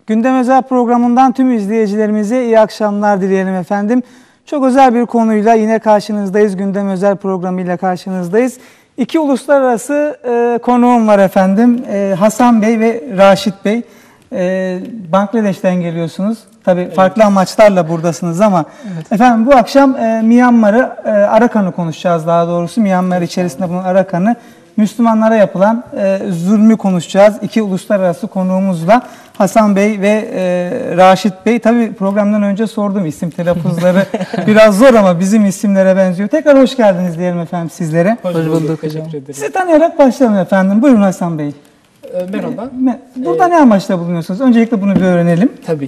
Gündem özel programından tüm izleyicilerimize iyi akşamlar dileyelim efendim. Çok özel bir konuyla yine karşınızdayız. Gündem özel programıyla karşınızdayız. İki uluslararası konuğum var efendim. Hasan Bey ve Rashed Bey. Bangladeş'ten geliyorsunuz. Tabii farklı amaçlarla buradasınız ama evet. Efendim bu akşam Myanmar'ı, Arakhan'ı konuşacağız daha doğrusu. Myanmar içerisinde bulunan Arakhan'ı, Müslümanlara yapılan zulmü konuşacağız. İki uluslararası konuğumuzla Hasan Bey ve Rashed Bey. Tabii programdan önce sordum, isim telaffuzları biraz zor ama bizim isimlere benziyor. Tekrar hoş geldiniz diyelim efendim sizlere. Hoş bulduk hocam. Sizi tanıyarak başlayalım efendim. Buyurun Hasan Bey. Merhaba. Burada ne amaçla bulunuyorsunuz? Öncelikle bunu bir öğrenelim. Tabii.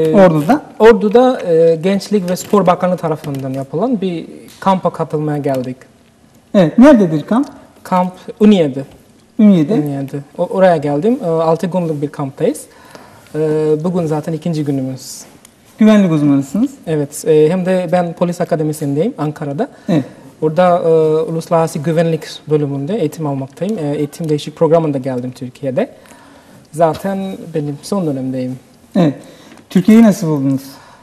Ordu'da Gençlik ve Spor Bakanı tarafından yapılan bir kampa katılmaya geldik. Evet. Nerededir kamp? Kamp Ünye'de. Ünye'de. Oraya geldim. 6 günlük bir kamptayız. Bugün zaten ikinci günümüz. Güvenlik uzmanısınız. Evet. Hem de ben polis akademisindeyim Ankara'da. Evet. Orada uluslararası güvenlik bölümünde eğitim almaktayım. Eğitim değişik programında geldim Türkiye'de. Zaten benim son dönemdeyim. Evet. Türkiye'yi nasıl buldunuz?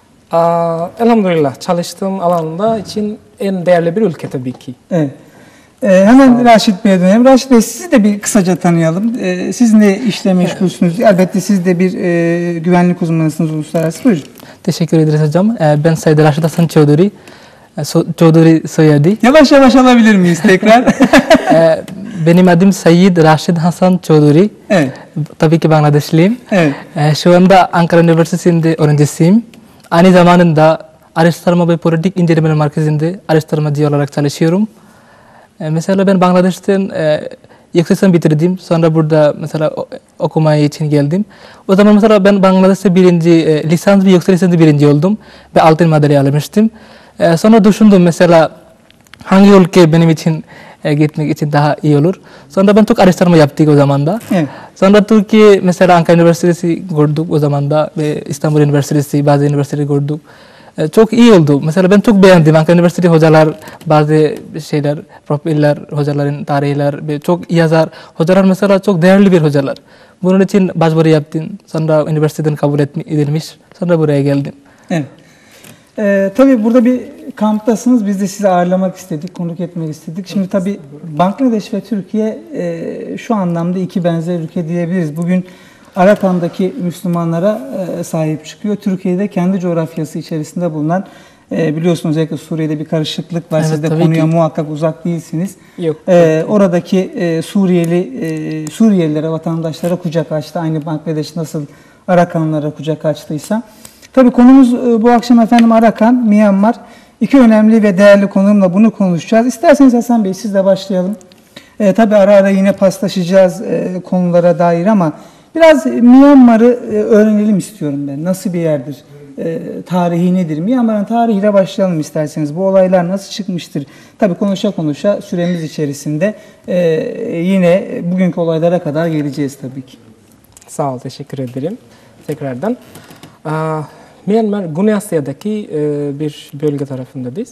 Elhamdülillah. Çalıştığım alanda için en değerli bir ülke tabii ki. Evet. Hemen Rashed Bey'e dönelim. Rashed Bey, sizi de bir kısaca tanıyalım. Siz ne işle meşgulsünüz? Elbette siz de bir güvenlik uzmanısınız uluslararası. Buyurun. Teşekkür ederiz hocam. Ben Saeyd Rashed Hasan Chowdury. Chowdury Saeyd. Yavaş yavaş alabilir miyiz tekrar? Benim adım Saeyd Rashed Hasan Chowdury. Evet. Tabii ki Bangladeşliyim. Evet. Şu anda Ankara Üniversitesi'nde öğrencisiyim. Aynı zamanda araştırma ve politik incelemeler merkezinde araştırmacı olarak çalışıyorum. Mesela ben Bangladeş'ten yüksek lisans bitirdim. Sonra burada mesela okumaya için geldim. O zaman mesela ben Bangladeş'te lisans ve yüksek lisansda birinci oldum. Ve altın madalya almıştım. Sonra düşündüm mesela hangi ülke benim için gitmek için daha iyi olur. Sonra ben çok araştırma yaptık o zaman da. Evet. Sonra Türkiye mesela Ankara Üniversitesi gördük o zaman da ve İstanbul Üniversitesi, bazı üniversiteleri gördük. Çok iyi oldu. Mesela ben çok beğendim. Ankara Üniversitesi hocalar, bazı şeyler, profiller, hocaların tarihler ve çok yazar. Hocalar mesela çok değerli bir hocalar. Bunun için başvuru yaptım. Sonra üniversiteden kabul edilmiş. Sonra buraya geldim. Evet. Tabii burada bir kamptasınız. Biz de sizi ağırlamak istedik, konuk etmek istedik. Şimdi tabii Bangladeş ve Türkiye şu anlamda iki benzer ülke diyebiliriz. Bugün Arakhan'daki Müslümanlara sahip çıkıyor. Türkiye'de kendi coğrafyası içerisinde bulunan, biliyorsunuz özellikle Suriye'de bir karışıklık var. Evet, siz de konuya muhakkak uzak değilsiniz. Yok. Oradaki Suriyelilere, vatandaşlara kucak açtı. Aynı Bangladeş nasıl Arakhanlılara kucak açtıysa. Tabii konumuz bu akşam efendim Arakhan, Myanmar. İki önemli ve değerli konuğumla bunu konuşacağız. İsterseniz Hasan Bey sizle başlayalım. Tabii ara ara yine paslaşacağız konulara dair ama biraz Myanmar'ı öğrenelim istiyorum ben. Nasıl bir yerdir? Tarihi nedir? Myanmar'ın tarihiyle başlayalım isterseniz. Bu olaylar nasıl çıkmıştır? Tabii konuşa konuşa süremiz içerisinde yine bugünkü olaylara kadar geleceğiz tabii ki. Sağ ol, teşekkür ederim tekrardan. Myanmar, Güney Asya'daki bir bölge tarafındayız.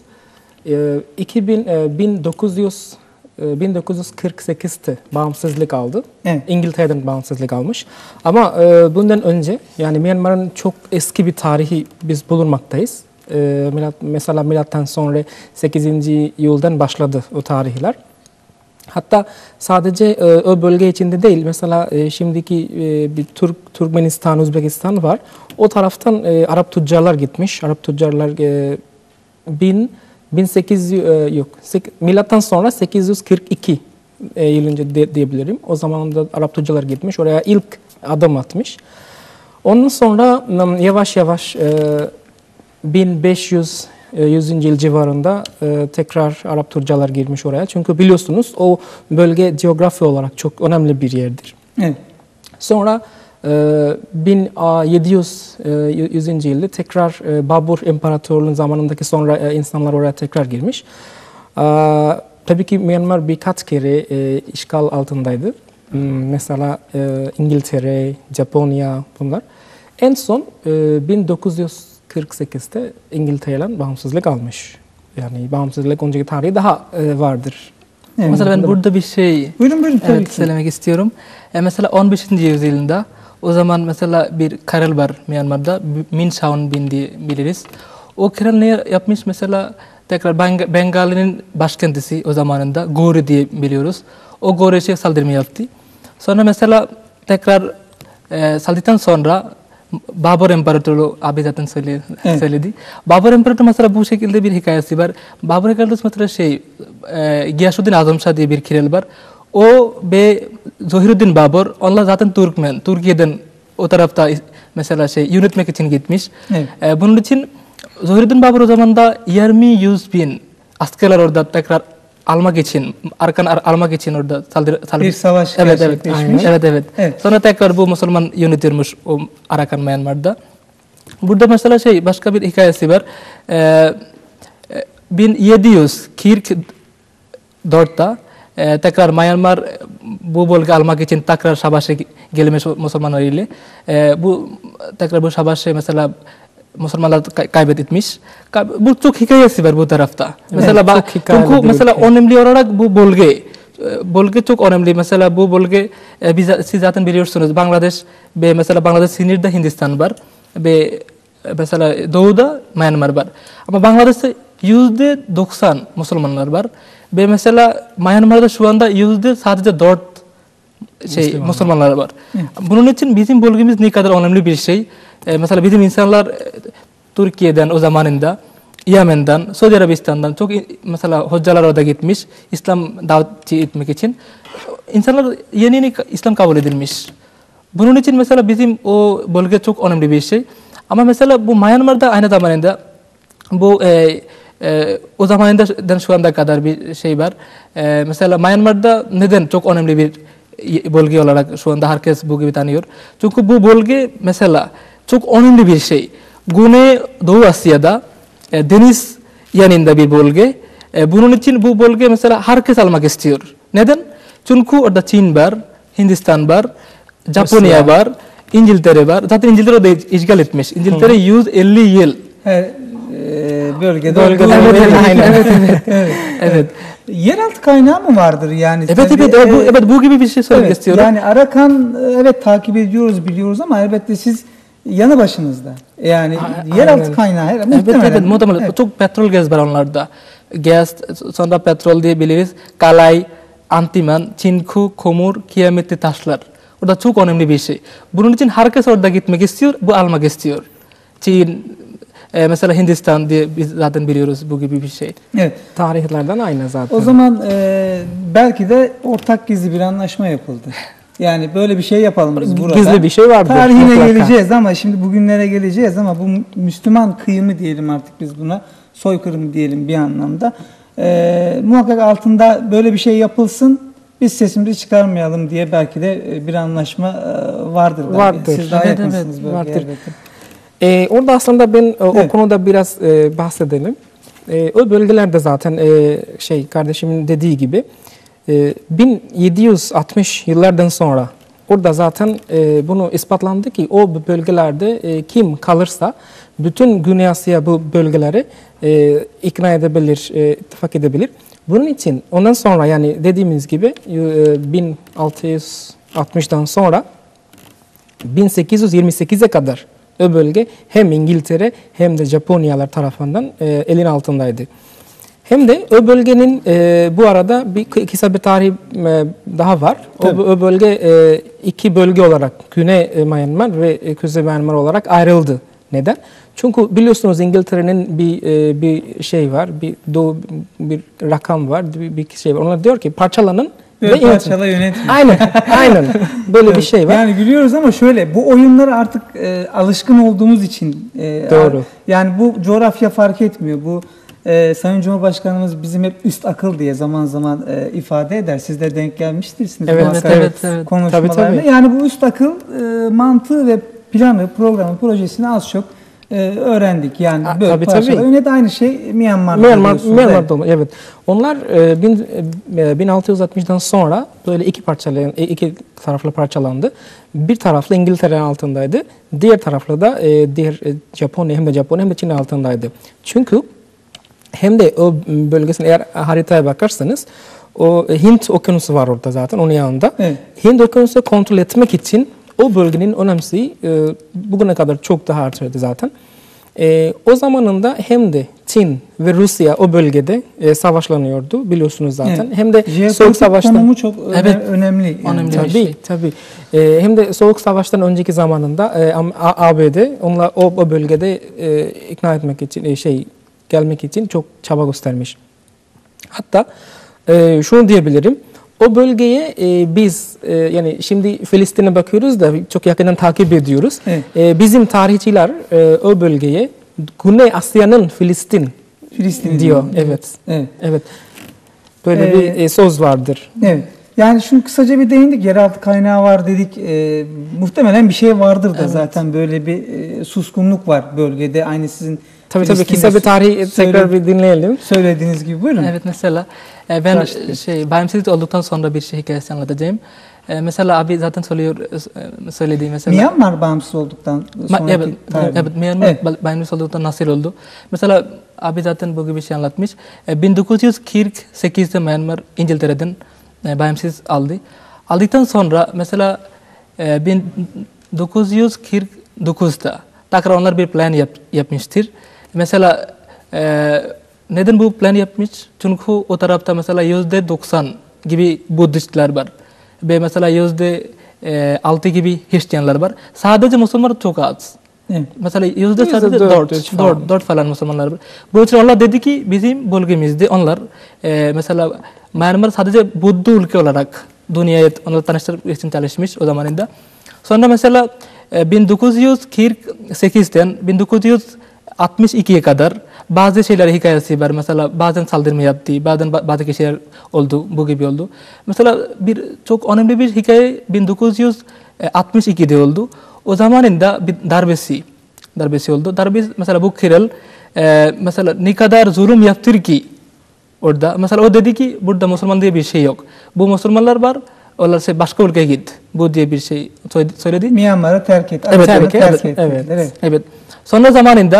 1948'te bağımsızlık aldı. Evet. İngiltere'den bağımsızlık almış. Ama bundan önce yani Myanmar'ın çok eski bir tarihi biz bulunmaktayız. Mesela milattan sonra 8. yüzyıldan başladı o tarihler. Hatta sadece o bölge içinde değil, mesela şimdiki bir Türkmenistan, Özbekistan var. O taraftan Arap tüccarlar gitmiş. Arap tüccarlar milattan sonra 842 yıl önce diyebilirim. O zaman da Arap tüccarlar gitmiş. Oraya ilk adım atmış. Ondan sonra yavaş yavaş 1500 100. yıl civarında tekrar Arap tüccarlar girmiş oraya. Çünkü biliyorsunuz o bölge coğrafi olarak çok önemli bir yerdir. Evet. Sonra 1700 yılda tekrar Babur İmparatorluğu'nun zamanındaki sonra insanlar oraya tekrar girmiş. Tabii ki Myanmar birkaç kere işgal altındaydı. Mesela İngiltere, Japonya bunlar. En son 1948'te İngiltere'den bağımsızlık almış. Yani bağımsızlık önceki tarihi daha vardır. Evet. Mesela ben burada bir şey söylemek istiyorum. Mesela 15. yüzyılda O zaman mesela bir kral var Myanmar'da, Min Saun Bin diye biliriz. O kral ne yapmış mesela, tekrar Bengali'nin başkentisi o zamanında, Gori diye biliyoruz. O Gori'ye saldırma yaptı. Sonra mesela tekrar saldırdıktan sonra Babur İmparatorluğu abi zaten söyledi. Babur İmparator mesela bu şekilde bir hikayesi var. Babur İmparator mesela Giyasuddin Azam Shah diye bir kral var. O ve Zohiruddin Babur, onlar zaten Türkmen. Türkiye'den o tarafta mesela yönetmek için gitmiş. Bunun için Zohiruddin Babur o zaman da 20-100 bin askerler orada tekrar almak için, arkan almak için orada bir savaş gerçekleşmiş. Evet. Sonra tekrar bu Müslüman yönetirmiş o Arakan Myanmar'da. Burada mesela başka bir hikayesi var. 1744'da tekrar Myanmar bu bölge almak için tekrar savaşa gelmiş Müslümanlar ile. Tekrar bu savaşı mesela Müslümanlar kaybetmiş. Bu çok hikayesi var bu tarafta. Mesela çünkü mesela önemli olarak bu bölge çok önemli. Mesela bu bölge siz zaten biliyorsunuz, Bangladeş ve mesela Bangladeş sınırda Hindistan var ve mesela doğuda Myanmar var. Ama Bangladeş'te %90 Müslümanlar var ve mesela Myanmar'da şu anda sadece 4 Müslümanlar var. Bunun için bizim bölgemiz ne kadar önemli bir şey. Mesela bizim insanlar Türkiye'den o zamanında, Yemen'den, Suudi Arabistan'dan çok mesela hocalar orada gitmiş, İslam davet etmek için. İnsanlar yeni İslam kabul edilmiş. Bunun için mesela bizim o bölge çok önemli bir şey. Ama mesela bu Myanmar'da aynı zamanda bu o zamandan şu anda kadar bir şey var. Mesela Myanmar'da neden çok önemli bir bölge olarak şu anda herkes bu gibi tanıyor. Çünkü bu bölge mesela çok önemli bir şey. Güneydoğu Asya'da deniz yanında bir bölge. Bunun için bu bölge mesela herkes almak istiyor. Neden? Çünkü orada Çin var, Hindistan var, Japonya var, İngiltere var. Zaten İngiltere de işgal etmiş. İngiltere 150 yıl. Bölgede. Evet. Yeraltı kaynağı mı vardır yani? Evet, bu gibi bir şey söylemek istiyorum. Yani Arakan takip ediyoruz, biliyoruz ama elbette siz yanı başınızda. Yani yeraltı kaynağı muhtemelen. Evet. Çok petrol gaz var onlarda. Gaz, sonra petrol diyebiliriz. Kalay, antiman, çinku, komur, kiyametli taşlar. Orada çok önemli bir şey. Bunun için herkes orada gitmek istiyor, bu almak istiyor. Çin, mesela Hindistan diye biz zaten biliyoruz bu gibi bir şey. Evet. Tarihlerden aynı zaten. O zaman belki de ortak gizli bir anlaşma yapıldı. Yani böyle bir şey yapalım biz burada. Gizli bir şey vardır. Tarihine geleceğiz ama şimdi bugünlere geleceğiz ama bu Müslüman kıyımı diyelim artık biz buna. Soykırım diyelim bir anlamda. Muhakkak altında böyle bir şey yapılsın, biz sesimizi çıkarmayalım diye belki de bir anlaşma vardır. Siz daha yakınsınız bölgeye. Orada aslında ben o konuda biraz bahsedelim. O bölgelerde zaten kardeşimin dediği gibi 1760 yıllardan sonra orada zaten bunu ispatlandı ki o bölgelerde kim kalırsa bütün Güney Asya bu bölgeleri ikna edebilir, ittifak edebilir. Bunun için ondan sonra yani dediğimiz gibi 1660'dan sonra 1828'e kadar o bölge hem İngiltere hem de Japonyalar tarafından elin altındaydı. Hem de o bölgenin bu arada kısa bir tarih daha var. O bölge iki bölge olarak Güney Myanmar ve Kuzey Myanmar olarak ayrıldı. Neden? Çünkü biliyorsunuz İngiltere'nin bir şey var, bir rakam var, bir şey var. Onlar diyor ki parçalanın ve parçala yönetin. Aynen. Böyle bir şey var. Yani biliyoruz ama şöyle, bu oyunlara artık alışkın olduğumuz için doğru. Yani bu coğrafya fark etmiyor. Bu Sayın Cumhurbaşkanımız bizim hep üst akıl diye zaman zaman ifade eder. Siz de denk gelmiştirsiniz. Evet. Konuşmalarına. Tabii. Yani bu üst akıl mantığı ve planı, programı, projesini az çok öğrendik. Yani böyle parçalar. Yine de aynı şey Myanmar'da. Evet. Onlar 1660'dan sonra böyle iki taraflı parçalandı. Bir taraflı İngiltere'nin altındaydı. Diğer taraflı da diğer Japonya hem de Çin altındaydı. Çünkü hem de o bölgesine eğer haritaya bakarsanız o Hint Okyanusu var orada zaten onun yanında. Evet. Hint Okyanusu kontrol etmek için O bölgenin önemsi bugüne kadar çok daha artırdı zaten. O zamanında hem de Çin ve Rusya o bölgede savaşlanıyordu biliyorsunuz zaten. Evet. Hem de Soğuk Savaş'tan konumu çok önemli. Yani. Önemli tabii, tabii. Hem de Soğuk Savaş'tan önceki zamanında ABD onunla o bölgede ikna etmek için gelmek için çok çaba göstermiş. Hatta şunu diyebilirim. O bölgeye biz yani şimdi Filistin'e bakıyoruz da çok yakından takip ediyoruz. Evet. Bizim tarihçiler o bölgeye Güney Asya'nın Filistin diyor. Evet. Evet. Evet. Böyle bir söz vardır. Evet. Yani şunu kısaca bir değindik. Yeraltı kaynağı var dedik. Muhtemelen bir şey vardır da zaten böyle bir suskunluk var bölgede. Aynı sizin tabii kısa bir tarihi tekrar bir dinleyelim. Söylediğiniz gibi buyurun. Evet mesela ben bağımsızlık olduktan sonra bir hikayesi anlatacağım. Mesela abi zaten söylediği mesela. Myanmar bağımsız olduktan sonra. Evet, Myanmar bağımsız olduktan nasıl oldu? Mesela abi zaten bu gibi bir şey anlatmış. 1948'de Myanmar İngiltere'den bağımsız aldı. Aldıktan sonra mesela 1949'da tekrar onlar bir plan yapmıştır. Mesela neden bu plan yapmış? Çünkü o tarafta mesela %90 gibi Budistler var. Ve mesela %6 gibi Hristiyanlar var. Sadece Müslümanlar çok az. Mesela %4 falan Müslümanlar var. Bu yüzden Allah dedi ki bizim bölgemizde onlar mesela Myanmar sadece Buddu ülke olarak dünyaya onları tanıştırmak için çalışmış o zamanında. Sonra mesela 1948'den 1962'ye kadar bazı şeyler hikayesi var. Mesela bazen saldırma yaptı, bazen bazı şeyler oldu, bu gibi oldu. Mesela çok önemli bir hikaye 1962'de oldu. O zamanında bir darbesi oldu. Darbe mesela bu kral mesela ne kadar zulüm yaptır ki orada. Mesela o dedi ki burada Müslüman diye bir şey yok. Bu Müslümanlar var. Onlar başka ülkeye git. Bu diye bir şey söyledi. Myanmar'ı terk et. Evet. Sonra zamanında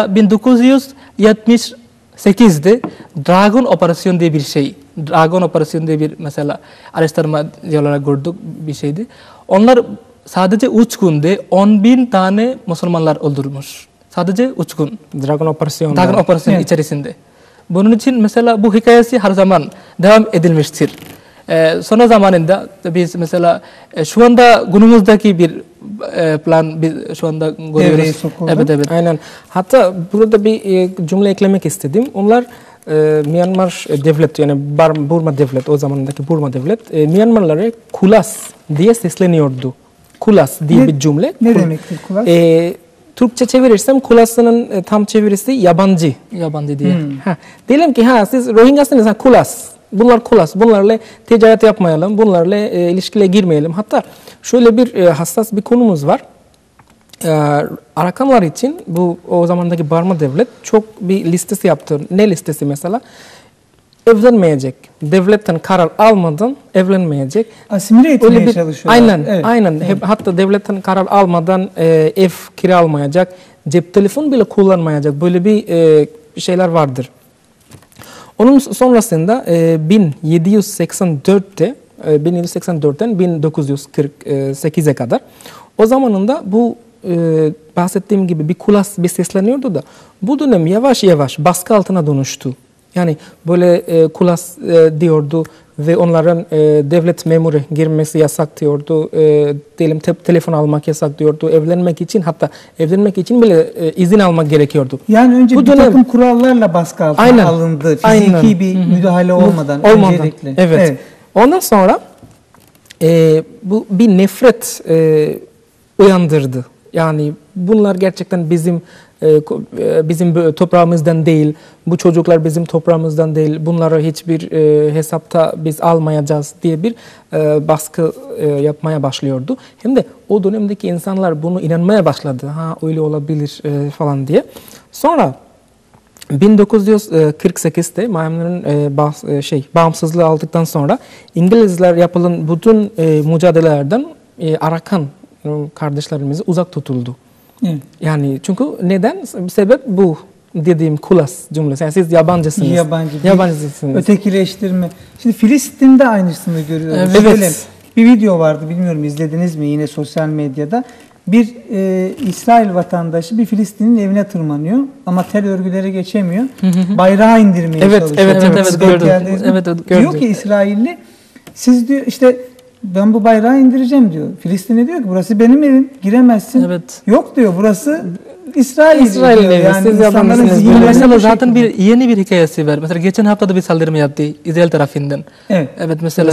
1978'de Dragon Operasyon diye bir şey. Dragon Operasyon diye bir mesela araştırma olarak gördük bir şeydi. Onlar sadece 3 günde 10.000 tane Müslümanlar öldürmüş. Sadece 3 gün. Dragon Operasyon içerisinde. Bunun için mesela bu hikayesi her zaman devam edilmiştir. Sonra zamanında biz mesela şu anda günümüzdeki bir plan biz şu anda görüyoruz. Evet. Aynen. Hatta burada bir cümle eklemek istedim. Onlar Myanmar devlet yani Burma devlet o zamandaki Burma devlet Myanmarlara kulas diye sesleniyordu. Kulas diye bir cümle. Ne demektir kulas? Türkçe çevirirsem kulasının tam çevirisi yabancı. Yabancı diye. Diyelim ki siz Rohingya'sınız kulas. Bunlar kulas. Bunlarla ticaret yapmayalım. Bunlarla ilişkiye girmeyelim. Hatta şöyle bir hassas bir konumuz var. Arakanlar için bu o zamandaki Burma devlet çok bir listesi yaptı. Ne listesi mesela? Evlenmeyecek. Devletten karar almadan evlenmeyecek. Asimile etmeye çalışıyorlar. Aynen. Hatta devletten karar almadan ev kiralamayacak. Cep telefon bile kullanmayacak. Böyle bir şeyler vardır. Onun sonrasında 1784'ten 1948'e kadar o zamanında bu bahsettiğim gibi bir kulas bir sesleniyordu da bu dönem yavaş yavaş baskı altına dönüştü. Yani böyle kulas diyordu ve onların devlet memuru girmesi yasak diyordu. Diyelim telefon almak yasak diyordu. Evlenmek için bile izin almak gerekiyordu. Yani önce bu bir takım kurallarla baskı altına alındı. Fiziki bir müdahale olmadan. Öncelikle. Evet. Ondan sonra bu bir nefret uyandırdı. Yani bunlar gerçekten bizim toprağımızdan değil. Bu çocuklar bizim toprağımızdan değil. Bunları hiçbir hesapta biz almayacağız diye bir baskı yapmaya başlıyordu. Hem de o dönemdeki insanlar bunu inanmaya başladı. Öyle olabilir falan diye. Sonra 1948'te Myanmar'ın bağımsızlığı aldıktan sonra İngilizler yapılan bütün mücadelelerden Arakan kardeşlerimizi uzak tutuldu. Yani çünkü neden? Sebep bu dediğim kulas cümlesi. Yani siz yabancısınız. Yabancısınız. Ötekileştirme. Şimdi Filistin'de aynısını görüyoruz. Evet. Bir video vardı, bilmiyorum izlediniz mi yine sosyal medyada. Bir İsrail vatandaşı bir Filistin'in evine tırmanıyor ama tel örgüleri geçemiyor. Bayrağı indirmeye çalışıyor. Evet, gördüm. Diyor ki İsrailli, siz diyor işte ben bu bayrağı indireceğim diyor. Filistin'e diyor ki burası benim evim, giremezsin. Evet. Yok diyor, burası İsrail diyor. Yani insanların zihinlerine mesela zaten yeni bir hikayesi var. Mesela geçen hafta da bir saldırı yaptı İsrail tarafından. Evet. Mesela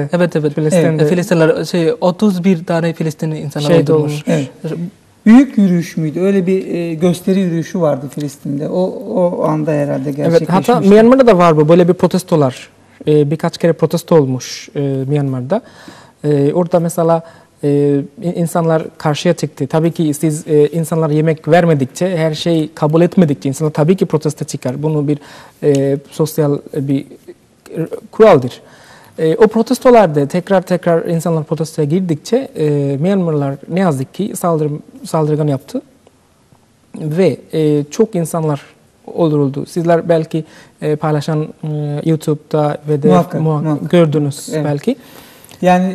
Filistinler 31 tane Filistinli insanlar öldürmüş. Evet. Büyük yürüyüş müydü? Öyle bir gösteri yürüyüşü vardı Filistin'de. O anda herhalde gerçekleşmişti. Evet, hatta Myanmar'da da var bu böyle bir protestolar. Birkaç kere protesto olmuş Myanmar'da. Orada mesela insanlar karşıya çıktı. Tabii ki siz insanlara yemek vermedikçe, her şeyi kabul etmedikçe insanlar tabii ki protesto çıkar. Bunu bir sosyal bir kuraldır. O protestolarda tekrar insanlar protestoya girdikçe Myanmarlılar ne yazık ki saldırgan yaptı. Ve çok insanlar öldürüldü. Sizler belki paylaşan YouTube'da ve de muhakkak gördünüz belki. Yani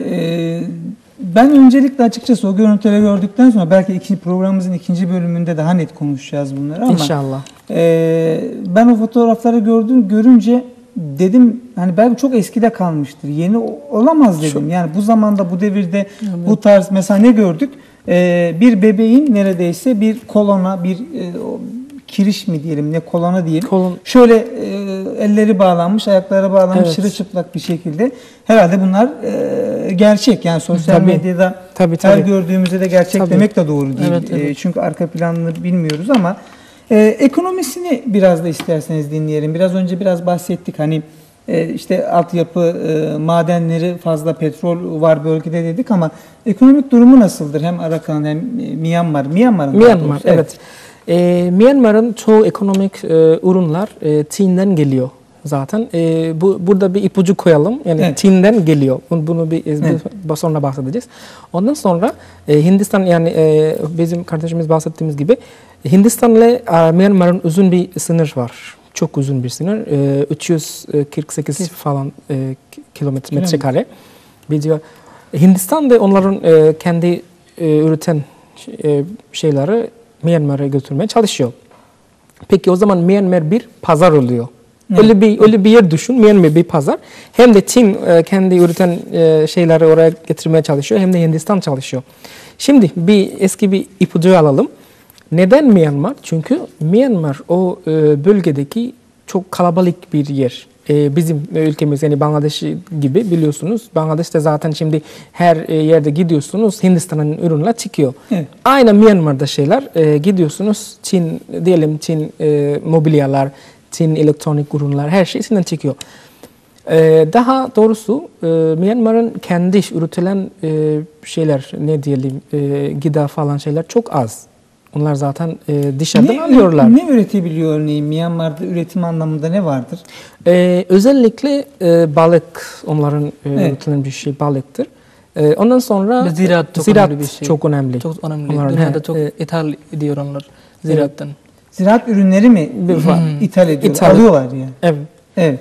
ben öncelikle açıkçası o görüntüleri gördükten sonra belki programımızın ikinci bölümünde daha net konuşacağız bunları ama İnşallah. Ben o fotoğrafları görünce dedim hani belki çok eskide kalmıştır. Yeni olamaz dedim. Yani bu zamanda, bu devirde bu tarz mesela ne gördük? Bir bebeğin neredeyse bir kolona, bir kiriş mi diyelim, ne kolona diyelim. Şöyle elleri bağlanmış, ayakları bağlanmış, çırılçıplak bir şekilde. Herhalde bunlar gerçek. Yani sosyal medyada her gördüğümüzde de gerçek demek de doğru değil. Çünkü arka planını bilmiyoruz ama ekonomisini biraz da isterseniz dinleyelim. Biraz önce biraz bahsettik. Hani işte altyapı, madenleri fazla, petrol var bölgede dedik ama ekonomik durumu nasıldır? Hem Rakhain hem Myanmar. Myanmar, evet. Myanmar'ın çoğu ekonomik ürünler Çin'den geliyor zaten. Burada bir ipucu koyalım. Yani Çin'den geliyor. Bunu sonra bahsedeceğiz. Ondan sonra Hindistan, yani bizim kardeşimiz bahsettiğimiz gibi Hindistan'la Myanmar'ın uzun bir sınır var. Çok uzun bir sınır. 348 falan kilometre kare. Hindistan da onların kendi üreten şeyleri Myanmar'a götürmeye çalışıyor. Peki o zaman Myanmar bir pazar oluyor. Öyle bir yer düşün. Myanmar bir pazar. Hem de Çin kendi üreten şeyleri oraya getirmeye çalışıyor. Hem de Hindistan çalışıyor. Şimdi eski bir ipucu alalım. Neden Myanmar? Çünkü Myanmar o bölgedeki çok kalabalık bir yer. Bizim ülkemiz yani Bangladeş gibi biliyorsunuz. Bangladeş'te zaten şimdi her yerde gidiyorsunuz Hindistan'ın ürünler çıkıyor. Aynı Myanmar'da şeyler gidiyorsunuz Çin diyelim, Çin mobilyalar, Çin elektronik ürünler, her şey Çin'den çıkıyor. Daha doğrusu Myanmar'ın kendi üretilen şeyler, ne diyelim, gıda falan şeyler çok az. Onlar zaten dışarıdan alıyorlar. Ne üretebiliyor örneğin? Myanmar'da üretim anlamında ne vardır? Özellikle balık, onların üretilen bir şey balıktır. Ondan sonra ziraat çok önemli. Çok önemli. Dünyada çok ithal ediyor onlar ziraattan. Ziraat ürünleri mi ithal ediyorlar? Alıyorlar yani. Evet.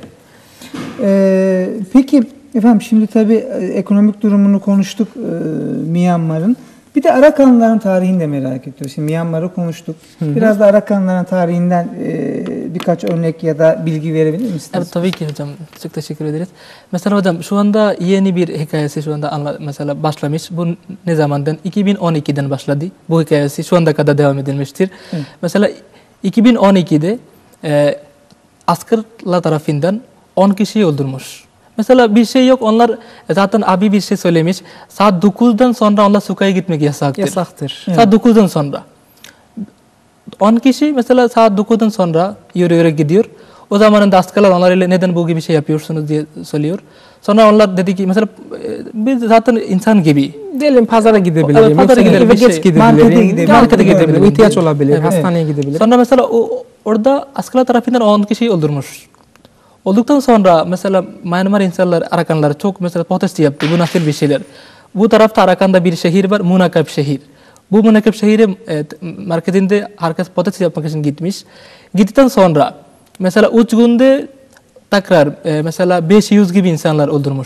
Peki efendim, şimdi tabii ekonomik durumunu konuştuk Myanmar'ın. Bir de Rakhainlerin tarihini de merak ediyoruz. Şimdi Myanmar'ı konuştuk. Biraz da Rakhainlerin tarihinden birkaç örnek ya da bilgi verebilir misiniz? Evet, tabii ki hocam. Çok teşekkür ederiz. Mesela hocam şu anda yeni bir hikayesi şu anda mesela başlamış. Bu ne zamandan? 2012'den başladı. Bu hikayesi şu anda kadar devam edilmiştir. Mesela 2012'de askerler tarafından 10 kişiyi öldürmüş. Mesela bir şey yok. Onlar zaten abi bir şey söylemiş. Saat 9'dan sonra onlar sokağa gitmek yasaktır. Saat 9'dan sonra. 10 kişi mesela saat 9'dan sonra yürüyerek gidiyor. O zamanında askerler onlarla neden bu gibi şey yapıyorsunuz diye söylüyor. Sonra onlar dedi ki mesela biz zaten insan gibi. Diyelim pazara gidebilirim. Pazara gidelim. Geç gidebilirim. Markete gidebilirim. İhtiyaç olabilir. Hastaneye gidebilirim. Sonra mesela orada askerler tarafından 10 kişiyi öldürmüş. Olduktan sonra mesela Myanmar insanlar, Rakhainler çok mesela protesto yaptı. Bu nasıl bir şeyler? Bu tarafta Rakhain'da bir şehir var, Munakap şehir. Bu Munakap şehri merkezinde herkes protesto yapmak için gitmiş. Gittikten sonra mesela 3 günde tekrar mesela 500 gibi insanlar öldürmüş.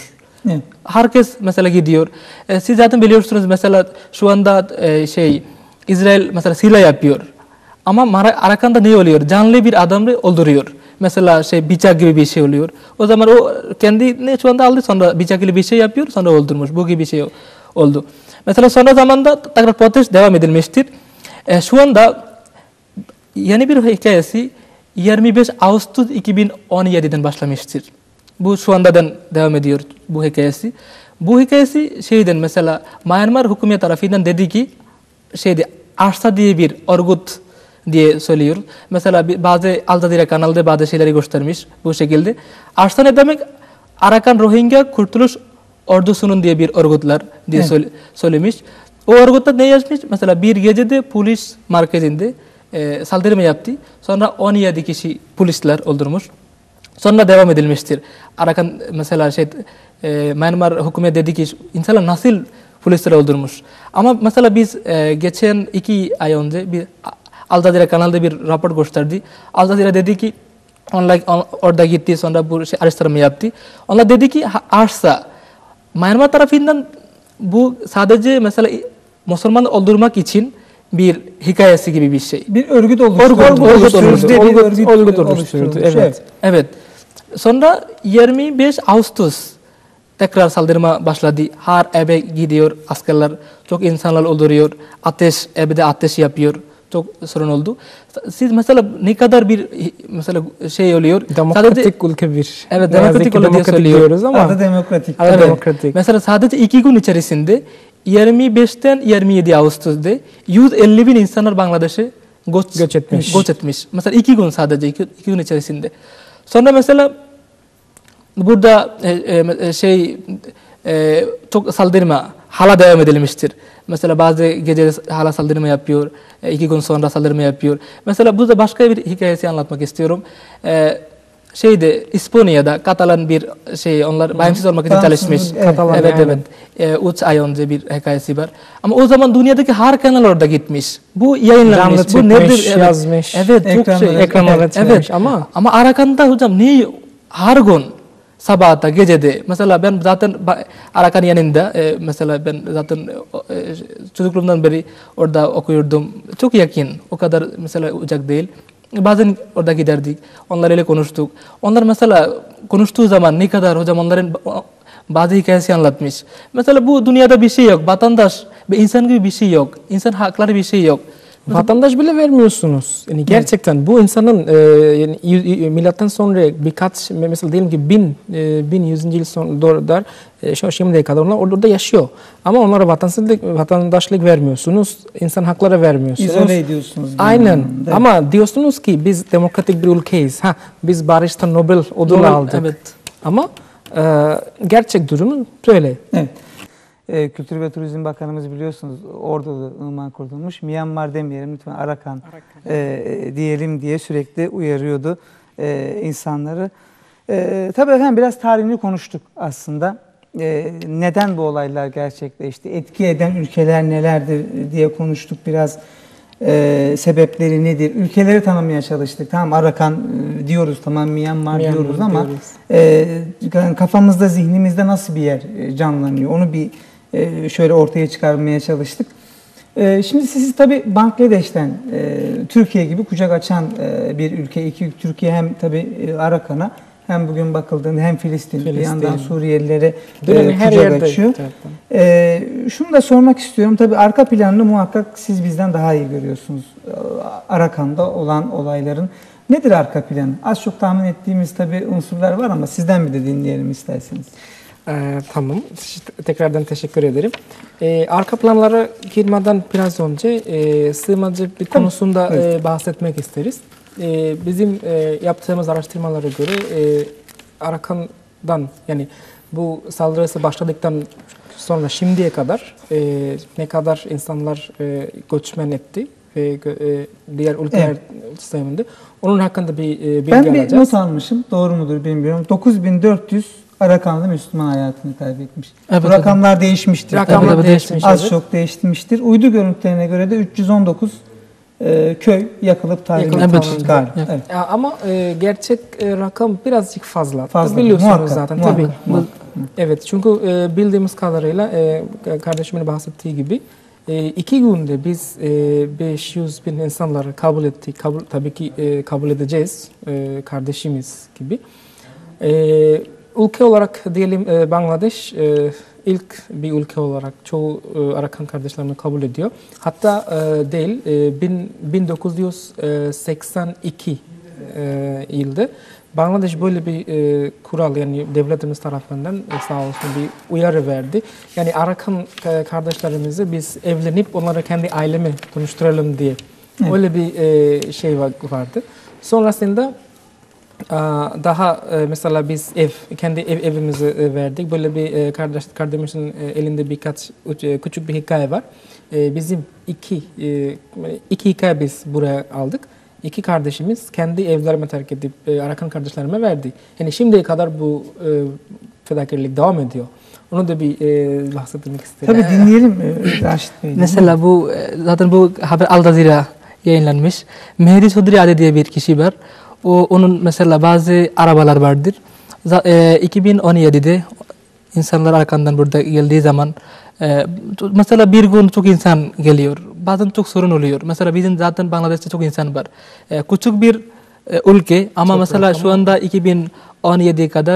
Herkes mesela gidiyor. Siz zaten biliyorsunuz mesela şu anda İsrail mesela silah yapıyor. Ama Arakan'da ne oluyor? Canlı bir adamı öldürüyor. Mesela bıçak gibi bir şey oluyor. O zaman o kendini şu anda aldı, sonra bıçak gibi bir şey yapıyor, sonra öldürmüş. Bu gibi bir şey oldu. Mesela sonra zamanda tekrar protest devam edilmiştir. Şu anda yeni bir hikayesi 25 Ağustos 2017'den başlamıştır. Bu şu andadan devam ediyor bu hikayesi. Bu hikayesi mesela Myanmar hükümet tarafından dedi ki Arsa diye bir örgüt diye söylüyor. Mesela bazı Altas TV kanalda bazı şeyleri göstermiş bu şekilde. Arsa ne demek? Arakan Rohingya Kurtuluş Ordusu'nun diye bir örgütler diye söylemiş. O örgütte ne yazmış? Mesela bir gecede polis merkezinde saldırı yaptı. Sonra 17 kişi polisler öldürmüş. Sonra devam edilmiştir. Arakan mesela Myanmar hükümet dedi ki insanlar nasıl polisleri öldürmüş. Ama mesela biz geçen 2 ay önce bir Altas TV kanalda bir rapor gösterdi. Altas TV dedi ki onlar orada gitti, sonra bu araştırma yaptı. Onlar dedi ki arsa Myanmar tarafından bu sadece mesela Müslümanı öldürmek için bir hikayesi gibi bir şey. Bir örgüt oluşturdu. Örgüt oluşturdu. Evet. Sonra 25 Ağustos tekrar saldırma başladı. Her eve gidiyor askerler. Çok insanlar öldürüyor. Evde ateş yapıyor. Çok sorun oldu. Siz mesela ne kadar bir mesela oluyor. Demokratik ülke bir. Evet, demokratik ülke söylüyoruz ama. Adı demokratik. Evet. Demokratik. Mesela sadece 2 gün içerisinde 25'ten 27 Ağustos'da 150 bin insanlar Bangladeş'e göç etmiş. Mesela 2 gün sadece 2 gün içerisinde. Sonra mesela burada çok saldırma hala devam edilmiştir. Mesela bazı gece hala saldırma yapıyor. 2 gün sonra saldırma yapıyor. Mesela burada başka bir hikayesi anlatmak istiyorum. İspanya'da Katalan bir onlar bağımsız olmak için çalışmış. Evet. 3 ay önce bir hikayesi var. Ama o zaman dünyadaki her kanal orada gitmiş. Bu yayınlanmış. Canlı bu nedir? Yazmış. Evet, çok ekranlara çıkmış ama Arakan'da hocam ne her gün sabahta, gecede. Mesela ben zaten Arakan yanında, mesela ben zaten çocukluğumdan beri orada okuyordum. Çok yakın. O kadar mesela uzak değil. Bazen orada giderdik. Onlarla konuştuk. Onlar mesela konuştuğu zaman ne kadar hocam onların bazı hikayesi anlatmış. Mesela bu dünyada bir şey yok. Vatandaş ve insan gibi bir şey yok. İnsan hakları bir şey yok. Vatandaş bile vermiyorsunuz. Yani gerçekten bu insanın yani milattan sonra birkaç mesela diyelim ki 1100 yıl sonra şimdiye kadar onlar orada yaşıyor. Ama onlara vatandaşlık vermiyorsunuz. İnsan hakları vermiyorsunuz. İzole ediyorsunuz. Aynen. Ama diyorsunuz ki biz demokratik bir ülkeyiz. Biz barıştan Nobel ödülü aldık. Evet. Ama gerçek durumu böyle. Evet. Kültür ve Turizm Bakanımız biliyorsunuz orada ırmağı kurtulmuş. Myanmar demeyelim lütfen Arakan. Diyelim diye sürekli uyarıyordu insanları. Tabii efendim biraz tarihini konuştuk aslında. Neden bu olaylar gerçekleşti? Etki eden ülkeler nelerdir diye konuştuk biraz. Sebepleri nedir? Ülkeleri tanımaya çalıştık. Tamam Arakan diyoruz, tamam Myanmar diyoruz ama kafamızda, zihnimizde nasıl bir yer canlanıyor? Onu bir şöyle ortaya çıkarmaya çalıştık. Şimdi siz tabii Bangladeş'ten Türkiye gibi kucak açan bir ülke. Türkiye hem tabii Arakan'a hem bugün bakıldığında hem Filistin. Bir yandan Suriyelilere kucak açıyor. Şunu da sormak istiyorum. Tabii arka planını muhakkak siz bizden daha iyi görüyorsunuz. Arakan'da olan olayların. Nedir arka planı? Az çok tahmin ettiğimiz tabii unsurlar var ama sizden bir de dinleyelim isterseniz. Tamam. Tekrardan teşekkür ederim. Arka planlara girmeden biraz önce sığınmacı bir konusunda bahsetmek isteriz. Bizim yaptığımız araştırmalara göre Arakan'dan yani bu saldırısı başladıktan sonra şimdiye kadar ne kadar insanlar göçmen etti ve diğer ülkeler sayımında onun hakkında bir bilgi alacağız. Ben bir not almışım. Doğru mudur bilmiyorum. 9400 Arakanlı Müslüman hayatını kaybetmiş. Bu rakamlar değişmiştir. Rakamlar değişmiş. Az çok değişmiştir. Uydu görüntülerine göre de 319 köy yakılıp tahrip edilmiş galiba. Evet. Ama gerçek rakam birazcık fazla. Biliyorsunuz muhakkak, zaten. Tabii. Evet, çünkü bildiğimiz kadarıyla kardeşimin bahsettiği gibi 2 günde biz 500 bin insanları kabul ettik. Tabii ki kabul edeceğiz kardeşimiz gibi. Ülke olarak diyelim Bangladeş ilk bir ülke olarak çoğu Rakhain kardeşlerini kabul ediyor. Hatta değil 1982 yılda Bangladeş böyle bir kural, yani devletimiz tarafından sağ olsun bir uyarı verdi. Yani Rakhain kardeşlerimizi biz evlenip onları kendi aileme dönüştürelim diye. Evet. Öyle bir şey vardı. Sonrasında daha mesela biz kendi evimizi verdik. Böyle bir kardeşimizin elinde birkaç küçük bir hikaye var. Bizim iki hikaye biz buraya aldık. 2 kardeşimiz kendi evlerime terk edip Rakhain kardeşlerime verdi. Yani şimdiye kadar bu fedakarlık devam ediyor. Onu da bir bahsetmek istedim. Tabii dinleyelim Rashed Bey. Mesela bu zaten bu haber Altas TV'de yayınlanmış. Mehdi Chowdury adı diye bir kişi var. Onun mesela bazı arabalar vardır. 2017'de insanlar Rakhain'dan burada geldiği zaman mesela bir gün çok insan geliyor. Bazen çok sorun oluyor. Mesela bizim zaten Bangladeş'te çok insan var. Küçük bir ülke ama çok mesela şu anda 2017'ye kadar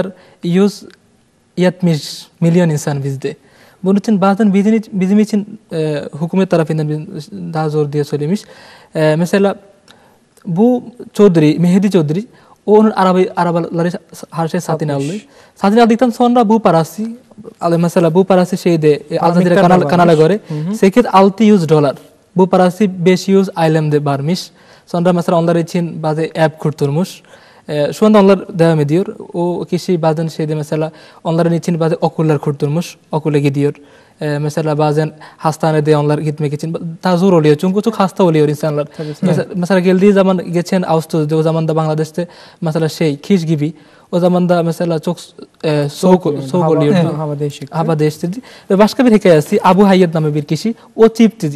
170 milyon insan bizde. Bunun için bazen bizim için hükümet tarafından daha zor diye söylemiş. Mesela bu Mehdi Chowdury onun arabaları her şey satın aldı. Satın aldıktan sonra bu parası mesela bu parası Altas TV kanala göre $800-600. Bu parası 500 ailemde varmış. Sonra mesela onlar için bazı app kurtulmuş. Şu anda onlar devam ediyor. O kişi bazen mesela onların için bazı okullar kurtulmuş. Okula gidiyor. Mesela bazen hastanede onlar gitmek için daha zor oluyor. Çünkü çok hasta oluyor insanlar. Mesela geldiği zaman geçen Ağustos'ta o zaman da Bangladeş'te mesela kış gibi. O zaman da mesela çok soğuk oluyor. Hava değiştirdi. Ve başka bir hikayesi Abu Hayyad namı bir kişi. O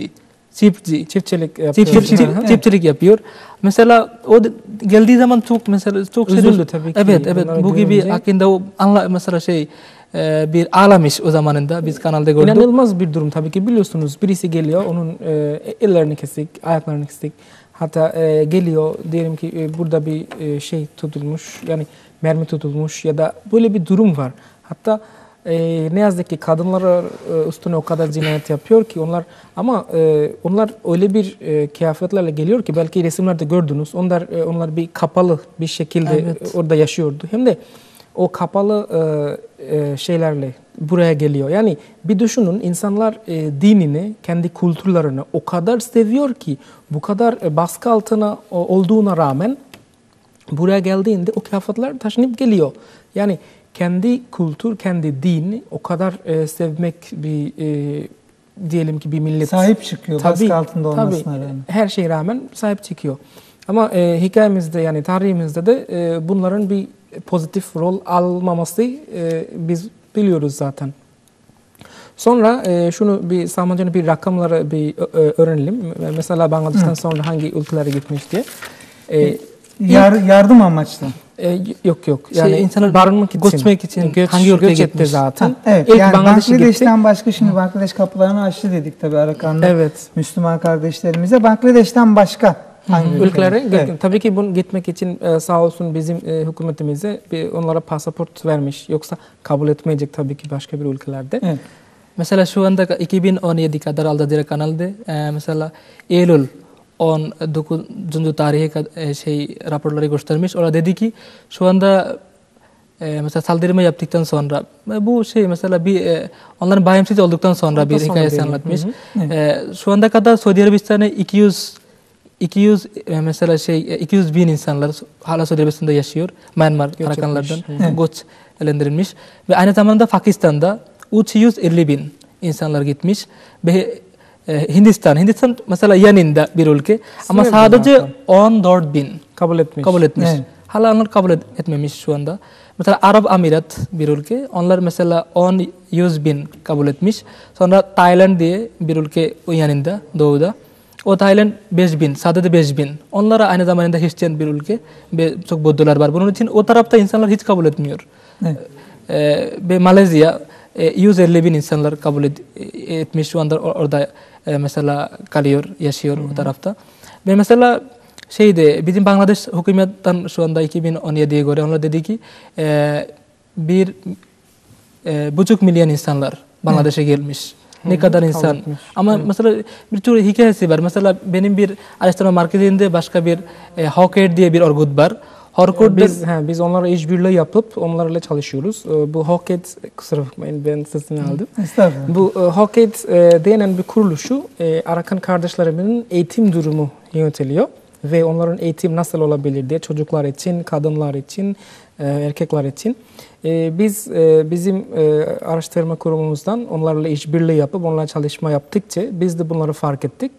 çiftçilik yapıyor. Mesela o geldiği zaman çok üzüldü tabii ki. Evet. Bu gibi hakkında o mesela bir ağlamış o zamanında biz kanalda gördük. İnanılmaz bir durum tabii ki, biliyorsunuz. Birisi geliyor, onun ellerini kestik, ayaklarını kestik. Hatta geliyor diyelim ki burada bir tutulmuş, yani mermi tutulmuş ya da böyle bir durum var. Hatta ne yazık ki kadınlar üstüne o kadar cinayet yapıyor ki onlar öyle bir kıyafetlerle geliyor ki belki resimlerde gördünüz. Onlar bir kapalı bir şekilde orada yaşıyordu. Hem de o kapalı şeylerle buraya geliyor. Yani bir düşünün, insanlar dinini, kendi kültürlerini o kadar seviyor ki bu kadar baskı altına olduğuna rağmen buraya geldiğinde o kıyafetler taşınıp geliyor. Yani kendi kültür, kendi dini o kadar sevmek bir diyelim ki bir millet. Sahip çıkıyor baskı altında olmasına rağmen. Her şeye rağmen sahip çıkıyor. Ama hikayemizde, yani tarihimizde de bunların bir pozitif rol almaması biz biliyoruz zaten. Sonra şunu bir Salmancan'ın bir rakamları bir öğrenelim. Mesela Bangladeş'ten sonra hangi ülkelere gitmiş diye. Yardım amaçlı. Yok. Yani insanlar barınmak için, göçmek için hangi ülkeye gitmiş zaten. Evet. Yani Bangladeş'ten başka, şimdi Bangladeş kapılarını açtı dedik tabii Rakhain'da Müslüman kardeşlerimize. Bangladeş'ten başka hangi ülkelere? Tabii ki bunu gitmek için sağ olsun bizim hükümetimize onlara pasaport vermiş. Yoksa kabul etmeyecek tabii ki başka bir ülkelerde. Evet. Mesela şu anda 2017 kadar Altas TV kanalda mesela Eylül 19. tarihe raporları göstermiş. Orada dedi ki şu anda mesela saldırma yaptıktan sonra bu mesela onların bağımsız olduktan sonra bir hikayesi anlatmış. Şu anda kadar Suudi Arabistan'a 200 bin insanlar hala Suudi Arabistan'da yaşıyor. Myanmar Rakhainlardan göç elendirilmiş. Ve aynı zamanda Pakistan'da 350 bin insanlar gitmiş. Ve Hindistan mesela yanında bir ülke ama sadece 14 bin kabul etmiş. Evet. Hala onlar kabul etmemiş şu anda. Mesela Arap Amirat bir ülke, onlar mesela 100 bin kabul etmiş. Sonra Tayland diye bir ülke yanında, doğuda. O Tayland 5.000, sadece 5.000. Onlara aynı zamanda Hristiyan bir ülke ve çok Buddalar var. Bunun için o tarafta insanlar hiç kabul etmiyor. Ve Malezya 150.000 insanlar kabul etmiş şu anda orada mesela kalıyor, yaşıyor o tarafta. Ve mesela bizim Bangladeş hükümetten şu anda 2017'ye göre onlar dedi ki 1,5 milyon insanlar Bangladeş'e gelmiş. Ne kadar insan. Ama mesela bir tür hikayesi var. Mesela benim bir araştırma merkezinde başka bir Hawker diye bir örgüt var. Biz onlarla işbirliği yapıp onlarla çalışıyoruz. Bu Hawket, kusura bakmayın ben sesini aldım. Bu Hawket denen bir kuruluşu Arakan kardeşlerimin eğitim durumu yönetiliyor. Ve onların eğitim nasıl olabilir diye çocuklar için, kadınlar için, erkekler için. Biz bizim araştırma kurumumuzdan onlarla işbirliği yapıp onlarla çalışma yaptıkça biz de bunları fark ettik.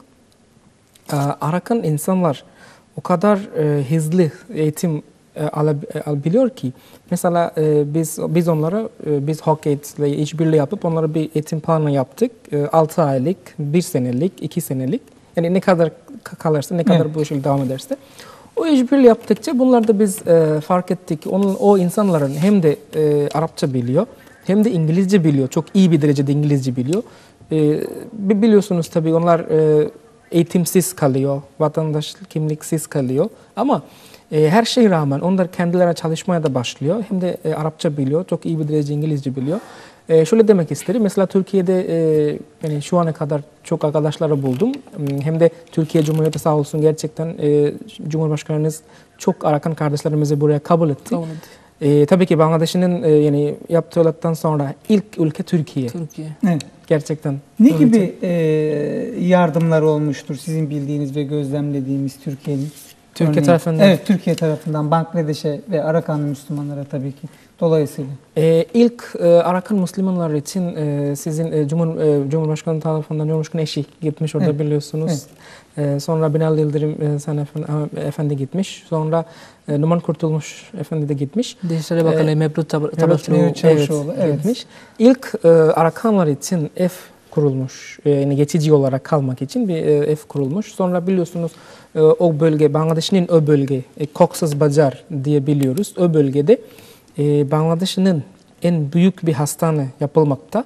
Arakan insanlar o kadar hızlı eğitim alabiliyor ki mesela biz onlara biz Hawket'le işbirliği yapıp onlara bir eğitim planı yaptık. 6 aylık, 1 senelik, 2 senelik. Yani ne kadar kalırsa, ne kadar bu şekilde devam ederse. O işbirliği yaptıkça bunlar da biz fark ettik ki o insanların hem de Arapça biliyor hem de İngilizce biliyor. Çok iyi bir derecede İngilizce biliyor. Biliyorsunuz tabii onlar eğitimsiz kalıyor, vatandaş kimliksiz kalıyor. Ama her şeye rağmen onlar kendilerine çalışmaya da başlıyor. Hem de Arapça biliyor, çok iyi bir derece İngilizce biliyor. Şöyle demek isterim. Mesela Türkiye'de yani şu ana kadar çok arkadaşları buldum. Hem de Türkiye Cumhuriyeti sağ olsun gerçekten Cumhurbaşkanımız çok Arakan kardeşlerimizi buraya kabul etti. Tabii ki Bangladeş'in yani yaptığı olaydan sonra ilk ülke Türkiye. Evet. Gerçekten. Ne gibi yardımlar olmuştur sizin bildiğiniz ve gözlemlediğiniz Türkiye'nin? Türkiye tarafından. Evet, Türkiye tarafından Bangladeş'e ve Arakanlı Müslümanlara tabii ki dolayısıyla. İlk Arakan Müslümanlar için sizin Cumhurbaşkanı tarafından Cumhurbaşkanı eşi gitmiş orada biliyorsunuz. Sonra Binali Yıldırım Efendi gitmiş. Sonra Numan Kurtulmuş Efendi de gitmiş. Dışişleri Bakanı Mevlüt Çavuşoğlu gitmiş. İlk Arakanlar için ev kurulmuş. Yani geçici olarak kalmak için bir ev kurulmuş. Sonra biliyorsunuz o bölge, Bangladeş'in o bölge, Cox's Bazar diye biliyoruz. O bölgede Bangladeş'in en büyük bir hastane yapılmakta.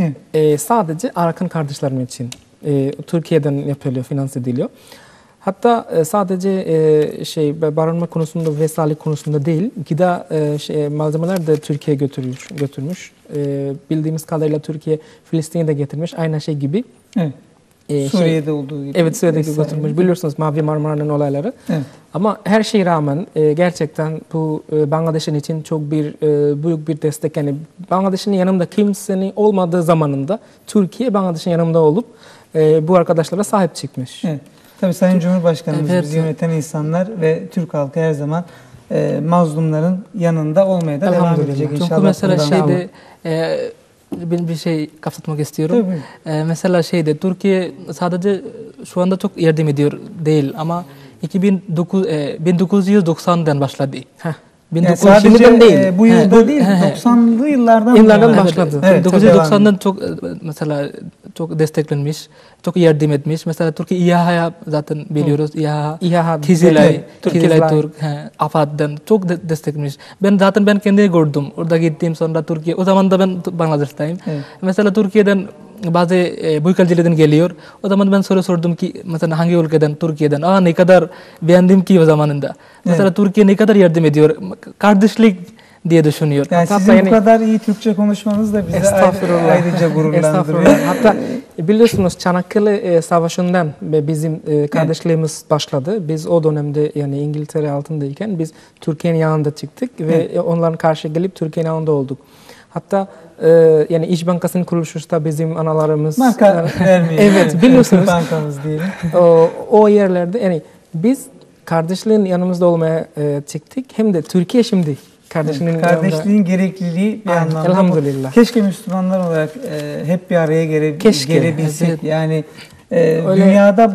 Sadece Arakan kardeşlerim için. Türkiye'den yapılıyor, finanse ediliyor. Hatta sadece barınma konusunda ve sağlık konusunda değil, gıda malzemeler de Türkiye'ye götürmüş. Bildiğimiz kadarıyla Türkiye Filistin'e de getirmiş. Aynı şey gibi. Suriye'de olduğu gibi. Evet, Suriye'de götürmüş. Biliyorsunuz Mavi Marmara'nın olayları. Ama her şeye rağmen gerçekten bu Bangladeş'in için çok büyük bir destek. Yani Bangladeş'in yanında kimsenin olmadığı zamanında Türkiye Bangladeş'in yanında olup bu arkadaşlara sahip çıkmış. Tabii Sayın Cumhurbaşkanımız bizi yöneten insanlar ve Türk halkı her zaman mazlumların yanında olmaya da devam edecek inşallah. Çünkü mesela ben bir şey kapatmak istiyorum. Mesela Türkiye sadece şu anda çok yardım ediyor değil ama 1990'dan başladı. Sadece değil. Bu yılda değil, 90'lı yıllardan başladı. 1990'dan çok mesela çok desteklenmiş, çok yardım etmiş. Mesela Türkiye İHA'ya zaten biliyoruz. İHA Kizilay Türk, AFAD'dan çok desteklemiş. Ben kendi gördüm. Orada gittim sonra Türkiye. O zaman da ben Bangladeş'teyim. Mesela Türkiye'den bazı büyük elçilerden geliyor. O zaman ben sordum ki mesela hangi ülkeden? Türkiye'den. Ne kadar beğendim ki o zamanında. Mesela Türkiye ne kadar yardım ediyor. Kardeşlik diye düşünüyor. Yani sizin bu kadar iyi Türkçe konuşmanız da bizi ayrıca gururlandırıyor. Hatta biliyorsunuz Çanakkale Savaşı'ndan bizim kardeşliğimiz başladı. Biz o dönemde yani İngiltere altındayken biz Türkiye'nin yanında çıktık ve onların karşı gelip Türkiye'nin yanında olduk. Hatta yani İş Bankası'nın kuruluşu da bizim analarımız. Marka vermeyelim. Evet, biliyorsunuz. Bankamız diyelim. O yerlerde yani biz kardeşliğin yanımızda olmaya çıktık. Hem de Türkiye şimdi kardeşliğin gerekliliği bir anlamda. Elhamdülillah. Keşke Müslümanlar olarak hep bir araya gelebilsek. Evet. Yani dünyada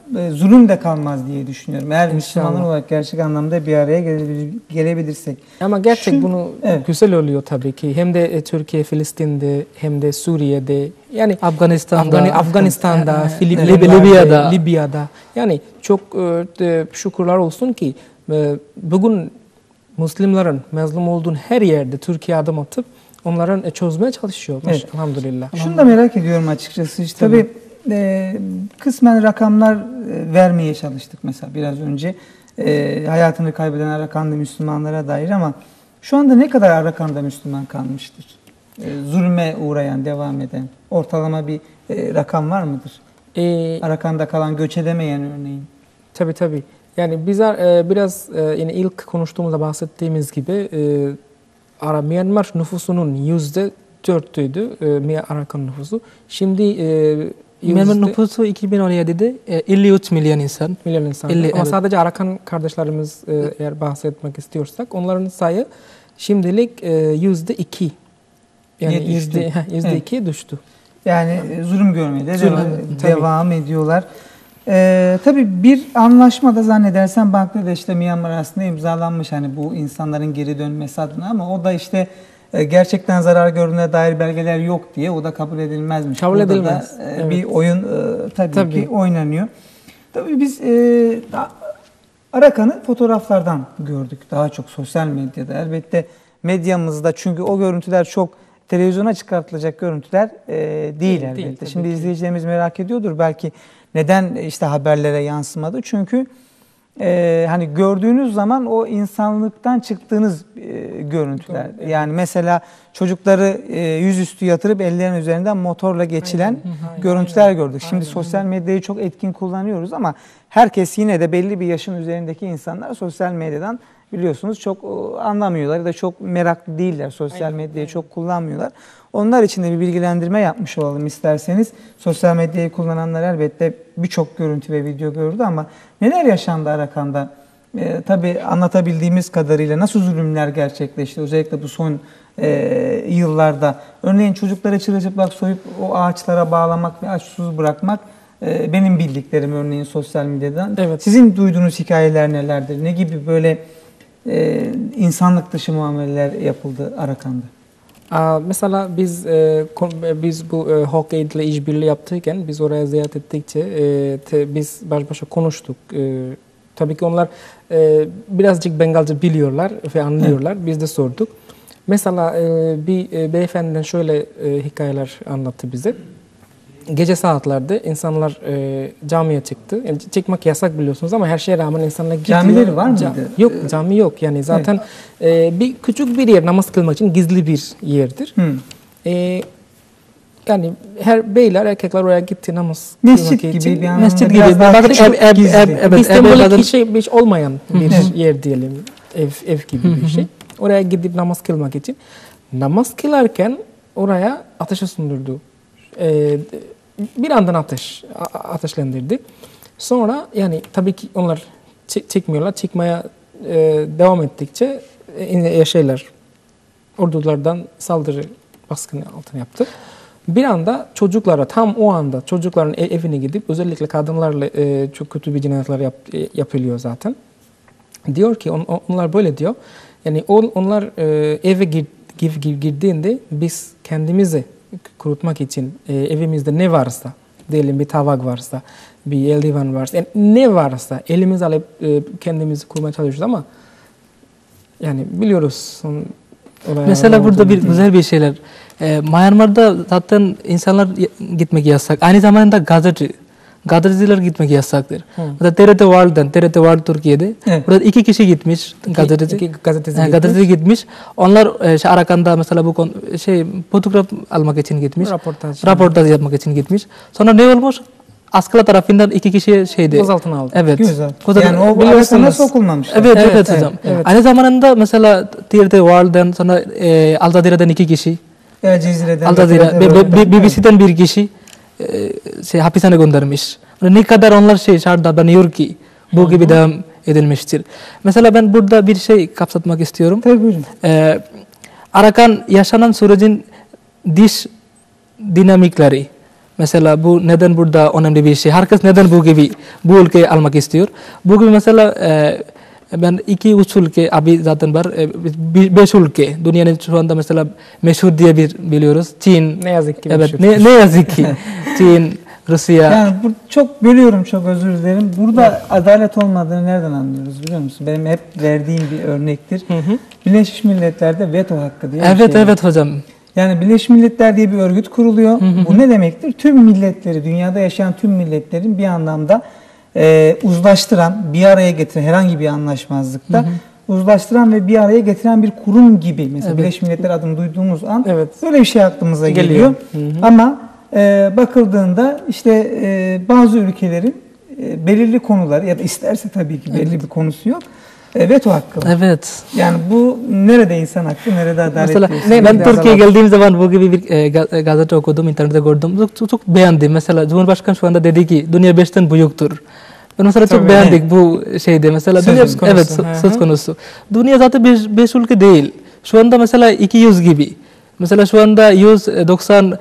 zulüm de kalmaz diye düşünüyorum. Eğer Müslümanlar olarak gerçek anlamda bir araya gelebilirsek. Ama gerçek bunu güzel oluyor tabii ki. Hem de Türkiye, Filistin'de hem de Suriye'de, yani Afganistan'da, Libya'da. Yani çok şükürler olsun ki bugün Müslümanların mazlum olduğun her yerde Türkiye adım atıp onların çözmeye çalışıyor. Elhamdülillah. Şunu da merak ediyorum açıkçası. İşte tabii kısmen rakamlar vermeye çalıştık mesela biraz önce. Hayatını kaybeden Arakanlı Müslümanlara dair, ama şu anda ne kadar Arakan'da Müslüman kalmıştır? Zulme uğrayan, devam eden ortalama bir rakam var mıdır? Arakan'da kalan, göç edemeyen örneğin. Tabii. Yani biz biraz yine ilk konuştuğumuzda bahsettiğimiz gibi Myanmar nüfusunun %4'üydü Arakan nüfusu. Şimdi Myanmar nüfusu 2017'de 53 milyon insan. Ama sadece Arakan kardeşlerimiz eğer bahsetmek istiyorsak onların sayı şimdilik %2. Yani %2'ye düştü. Yani zulüm görmeye devam ediyorlar. Tabii bir anlaşma da zannedersem Bangladeş'te Myanmar arasında imzalanmış, hani bu insanların geri dönmesi adına, ama o da işte gerçekten zarar gördüğüne dair belgeler yok diye o da kabul edilmezmiş. Kabul edilmez. Bir oyun tabii ki oynanıyor. Tabii biz Arakan'ı fotoğraflardan gördük daha çok sosyal medyada. Elbette medyamızda, çünkü o görüntüler çok televizyona çıkartılacak görüntüler değil elbette. Şimdi izleyicilerimiz merak ediyordur belki neden işte haberlere yansımadı. Çünkü hani gördüğünüz zaman o insanlıktan çıktığınız görüntüler. Yani mesela çocukları yüzüstü yatırıp ellerin üzerinden motorla geçilen görüntüler gördük. Şimdi sosyal medyayı çok etkin kullanıyoruz ama herkes, yine de belli bir yaşın üzerindeki insanlar sosyal medyadan biliyorsunuz çok anlamıyorlar ya da çok meraklı değiller. Sosyal medyayı çok kullanmıyorlar. Onlar için de bir bilgilendirme yapmış olalım isterseniz. Sosyal medyayı kullananlar elbette birçok görüntü ve video gördü, ama neler yaşandı Arakan'da? Tabii anlatabildiğimiz kadarıyla nasıl zulümler gerçekleşti özellikle bu son yıllarda. Örneğin çocukları çırılçıplak soyup o ağaçlara bağlamak ve aç susuz bırakmak benim bildiklerim örneğin sosyal medyadan. Evet. Sizin duyduğunuz hikayeler nelerdir? Ne gibi böyle insanlık dışı muameleler yapıldı Arakan'da? Mesela biz bu Hawk Aid ile işbirliği yaptıyken, biz oraya ziyaret ettikçe biz baş başa konuştuk. Tabii ki onlar birazcık Bengalca biliyorlar ve anlıyorlar. Biz de sorduk. Mesela bir beyefendiden şöyle hikayeler anlattı bize. Gece saatlerde insanlar camiye çıktı. Yani çıkmak yasak biliyorsunuz ama her şeye rağmen insanlar gidiyor. Camileri var mıydı? Yok, cami yok. Yani zaten bir küçük bir yer, namaz kılmak için gizli bir yerdir. Yani her beyler, erkekler oraya gitti namaz mescit gibi için. Mescit gibi. İstanbul'daki hiç olmayan bir yer diyelim. Ev gibi bir şey. Oraya gidip namaz kılmak için. Namaz kılarken oraya ateşe sündürdü. Bir andan ateşlendirdi. Sonra yani tabii ki onlar çıkmıyorlar. Çıkmaya devam ettikçe ordulardan saldırı baskını altına yaptı. Bir anda çocuklara, tam o anda çocukların evine gidip özellikle kadınlarla çok kötü bir cinayetler yapılıyor zaten. Diyor ki onlar böyle diyor. Yani onlar eve girdiğinde biz kendimizi kurutmak için evimizde ne varsa, diyelim bir tabak varsa, bir eldiven varsa, yani ne varsa elimize alıp kendimizi kurmaya çalışıyoruz ama yani biliyoruz. Mesela burada bir güzel bir şeyler. Myanmar'da zaten insanlar gitmek yasak. Aynı zamanda gazeteciler gitmek yasaktır. Mesela TRT World Türkiye'de. Burada 2 kişi gitmiş. Gazeteci gitmiş. Onlar Arakan'da mesela bu fotoğraf almak için gitmiş. Röportaj yapmak için gitmiş. Sonra ne olmuş? Askıla tarafından 2 kişi gözaltına aldı. Evet. Güzel. Yani o Arakan'a sokulmamış. Evet hocam. Evet. Aynı zamanda mesela TRT World'dan sonra Al Jazeera'dan 2 kişi. Al Jazeera, BBC'den 1 kişi hapishane göndermiş. Ne kadar onlar şart davranıyor ki bu gibi devam edilmiştir. Mesela ben burada bir şey kapsatmak istiyorum. Tabii buyurun. Arakan yaşanan sürecin dış dinamikleri. Mesela bu neden burada önemli bir şey? Herkes neden bu ülkeyi almak istiyor? Bu gibi mesela ben 2-3 ülke abi zaten var. 5 ülke. Dünyanın şu anda mesela meşhur diye biliyoruz. Çin. Ne yazık ki. Evet. Ne yazık ki. Çin, Rusya. Yani çok bölüyorum, çok özür dilerim. Burada adalet olmadığını nereden anlıyoruz biliyor musun? Benim hep verdiğim bir örnektir. Birleşmiş Milletler'de veto hakkı diye bir şey var. Evet hocam. Yani Birleşmiş Milletler diye bir örgüt kuruluyor. Bu ne demektir? Tüm milletleri, dünyada yaşayan tüm milletlerin bir anlamda uzlaştıran, bir araya getiren herhangi bir anlaşmazlıkta uzlaştıran ve bir araya getiren bir kurum gibi. Mesela Birleşmiş Milletler adını duyduğumuz an böyle bir şey aklımıza geliyor. Ama bakıldığında işte bazı ülkelerin belirli konuları ya da isterse tabii ki belli bir konusu yok. Veto hakkı var. Evet. Yani bu nerede insan hakkı, nerede adalet? Mesela ben Türkiye'ye geldiğim zaman bu gibi bir gazete okudum, internette gördüm. Çok beğendim. Mesela Cumhurbaşkanı şu anda dedi ki dünya 5'ten büyüktür. Ben mesela çok beğendik bu şeyde. Mesela söz konusu. Dünya zaten 5 ülke değil. Şu anda mesela 200 gibi. Mesela şu anda 190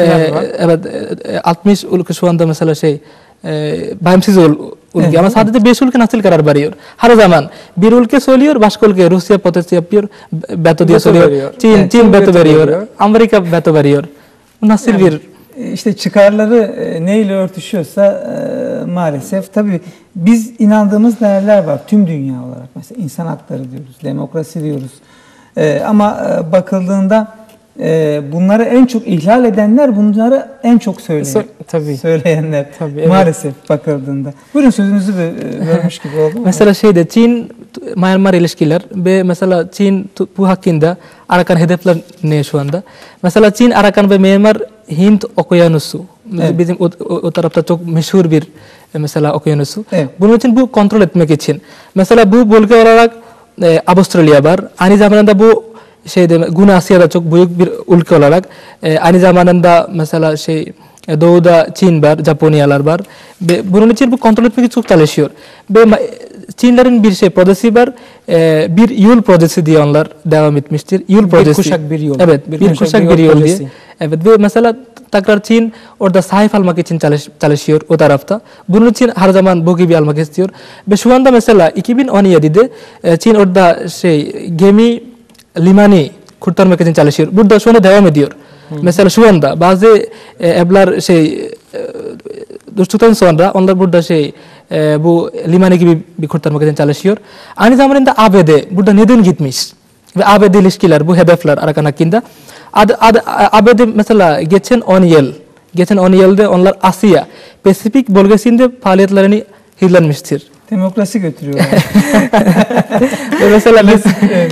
60 ülke şu anda mesela bağımsız ülke ama sadece 5 ülke nasıl karar veriyor? Her zaman bir ülke söylüyor, başka ülke Rusya protesto yapıyor, veto diye söylüyor. Çin veto veriyor, Amerika veto veriyor. Bu nasıl bir işte çıkarları neyle örtüşüyorsa maalesef tabii biz inandığımız değerler var tüm dünya olarak. Mesela insan hakları diyoruz, demokrasi diyoruz. Ama bakıldığında bunları en çok ihlal edenler, bunları en çok söyleyenler. Tabii, maalesef bakıldığında. Buyurun sözünüzü bölmüş gibi oldum. Mesela Çin Myanmar ilişkiler ve mesela Çin bu hakkında Arakan hedefler ne şu anda? Mesela Çin, Arakan ve Myanmar Hint Okyanusu. Bizim o tarafta çok meşhur bir mesela okyanusu. Bunun için bu kontrol etmek için. Mesela bu bölge olarak Avustralya var. Aynı zamanda bu Güney Asya'da çok büyük bir ülke olarak aynı zamanda mesela doğuda Çin var, Japonyalar var. Ve bunun için bu kontrol etmek için çok çalışıyor. Ve Çinlerin bir projesi var. Bir yol projesi diye onlar devam etmiştir. Yol projesi. Bir kuşak bir yol. Evet, bir kuşak bir yol diye. Evet ve mesela tekrar Çin orada sahip almak için çalışıyor o tarafta. Bunun için her zaman bu gibi almak istiyor. Ve şu anda mesela 2017'de Çin orada gemi limanı kurtarmak için çalışıyor. Burada şu anda devam ediyor. Mesela şu anda bazı evler düştükten sonra onlar burada bu limanı gibi bir kurtarmak için çalışıyor. Aynı zamanda ABD burada neden gitmiş? Ve ABD ilişkiler, bu hedefler Arakan hakkında. ABD mesela geçen 10 yılda onlar Asya, Pasifik bölgesinde faaliyetlerini hızlanmıştır. Demokrasi götürüyorlar. Mesela biz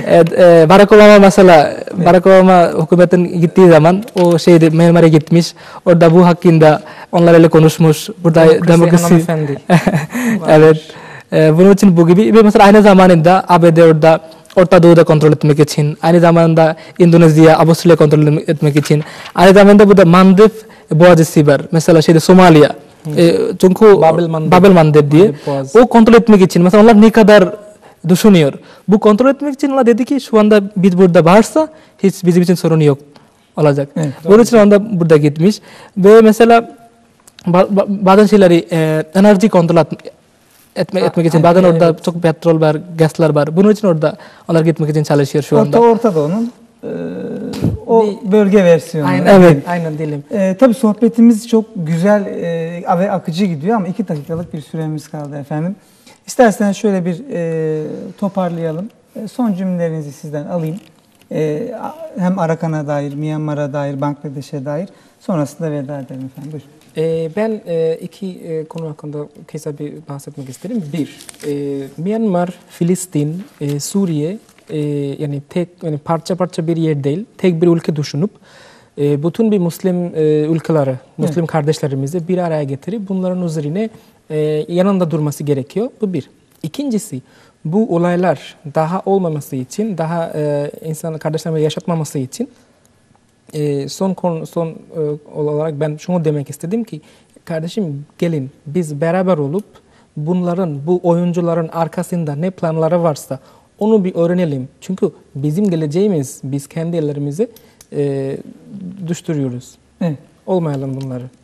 Barack Obama hükümetin gittiği zaman o Myanmar'a gitmiş. Orada bu hakkında onlarla konuşmuş. Burada demokrasi. Evet. Bunun için bu gibi. Ve mesela aynı zamanda ABD orada Orta Doğu'da kontrol etmek için, aynı zamanda Endonezya, Avustralya kontrol etmek için, aynı zamanda burada Mandeb Boğazı var. Mesela Somaliya. Çünkü Babel Mandeb diye. O kontrol etmek için mesela onlar ne kadar düşünüyor. Bu kontrol etmek için onlar dedi ki şu anda biz burada varsa hiç bizim için sorun yok olacak. Bunun için onda burada gitmiş. Ve mesela bazen enerji kontrol etmek için bazen orada çok petrol var, gaslar var. Bunun için orada onlar gitmek için çalışıyor şu anda. Orta Doğu'nun o bölge versiyonu. Aynen diyelim. Tabii sohbetimiz çok güzel ve akıcı gidiyor ama 2 dakikalık bir süremiz kaldı efendim. İsterseniz şöyle bir toparlayalım. Son cümlelerinizi sizden alayım. Hem Arakan'a dair, Myanmar'a dair, Bangladeş'e dair. Sonrasında veda edelim efendim. Buyurun. Ben 2 konu hakkında kısa bir bahsetmek isterim. Myanmar, Filistin, Suriye yani parça parça bir yer değil, tek bir ülke düşünüp bütün bir Müslüm ülkeleri, Müslüm kardeşlerimizi bir araya getirip bunların üzerine yanında durması gerekiyor. Bu bir. İkincisi, bu olaylar daha olmaması için, daha insan kardeşlerimizi yaşatmaması için son olarak ben şunu demek istedim ki kardeşim gelin biz beraber olup bu oyuncuların arkasında ne planları varsa onu bir öğrenelim. Çünkü bizim geleceğimiz biz kendi ellerimizi düşürüyoruz. Olmayalım bunları.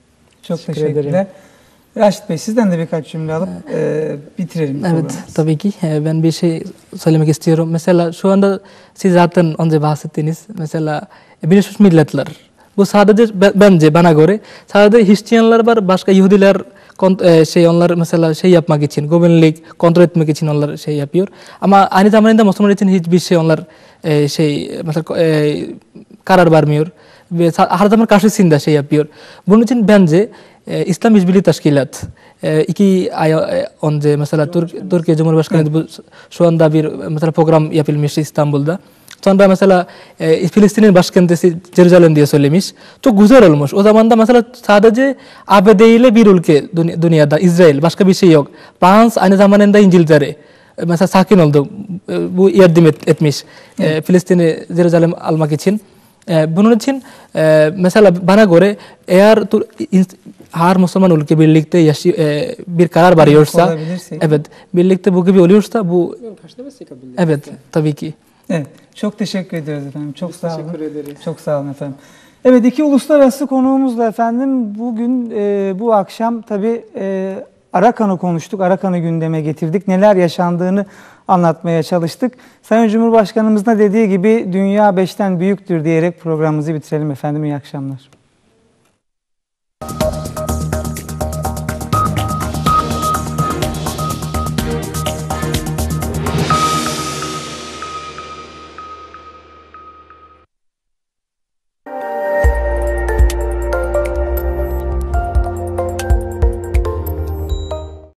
Çok teşekkürler. Raşed Bey, sizden de birkaç cümle alıp bitirelim. Evet, tabii ki. Ben bir şey söylemek istiyorum. Mesela şu anda siz zaten önce bahsettiniz. Mesela Birleşmiş Milletler. Bu sadece bence bana göre sadece Hristiyanlar var, başka Yahudiler onlar mesela yapmak için, güvenlik kontrol etmek için onlar yapıyor. Ama aynı zamanda Müslümanlar için hiçbir şey onlar mesela karar vermiyor ve her zaman karşısında yapıyor. Bunun için bence İslam İşbirliği Teşkilat 2 ay önce mesela Türkiye Cumhurbaşkanı şu anda bir mesela program yapılmış İstanbul'da. Sonra mesela Filistin'in başkenti Jerusalem diye söylemiş. Çok güzel olmuş. O zaman da mesela sadece ABD ile bir ülke dünyada, İsrail, başka bir şey yok. Frans aynı zamanda İngiltere. Mesela sakin oldu. Bu yardım etmiş Filistin'i Jerusalem almak için. Bunun için mesela bana göre eğer her Müslüman ülke birlikte bir karar veriyorsa, evet, birlikte bu gibi oluyorsa bu, evet, tabii ki. Evet, çok teşekkür ediyoruz efendim. Çok sağ olun. Teşekkür ederiz. Çok sağ olun efendim. Evet, 2 uluslararası konuğumuzla efendim bugün bu akşam tabii Arakan'ı konuştuk. Arakan'ı gündeme getirdik. Neler yaşandığını anlatmaya çalıştık. Sayın Cumhurbaşkanımızın da dediği gibi dünya 5'ten büyüktür diyerek programımızı bitirelim efendim. İyi akşamlar.